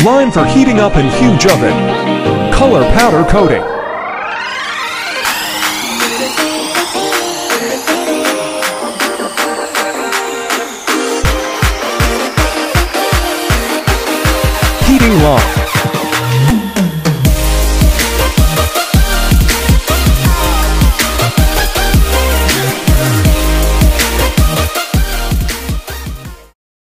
Line for heating up in huge oven. Color powder coating. Heating line.